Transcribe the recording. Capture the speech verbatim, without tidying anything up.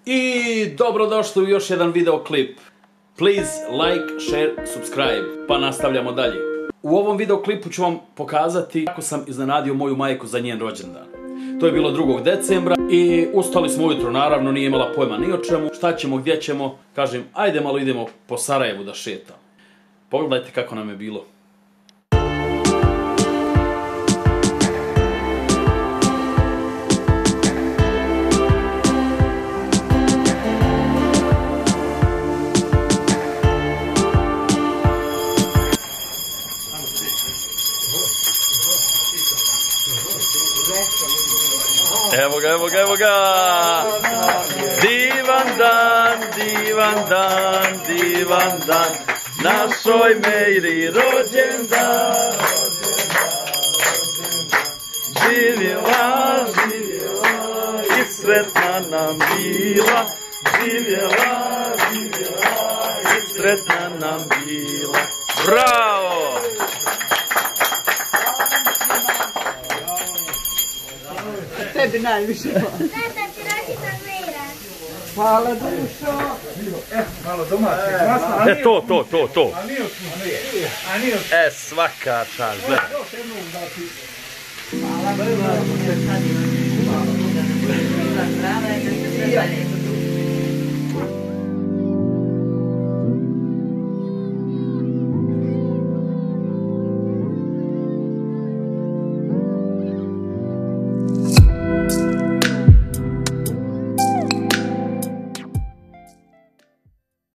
I dobrodošli u još jedan videoklip. Please like, share, subscribe. Pa nastavljamo dalje. U ovom videoklipu ću vam pokazati kako sam iznenadio moju majku za njen rođendan. To je bilo drugog decembra i ustali smo ujutro, naravno nije imala pojma ni o čemu. Šta ćemo, gdje ćemo? Kažem, ajde malo idemo po Sarajevu da šetam. Pogledajte kako nam je bilo. Evo ga, evo ga, evo ga! Divan dan, divan dan, divan dan, našoj Mejri rođendan. Živjela, živjela i sretna nam bila. Živjela, živjela i sretna nam bila. Bravo! Tebi najviše hvala. Tata, ti rođena Mejra. Hvala dušo. E, malo domaće, masno. E, to, to, to, to. A nije otpuno. A nije otpuno. E, svaka čast, gledaj. Hvala dušo.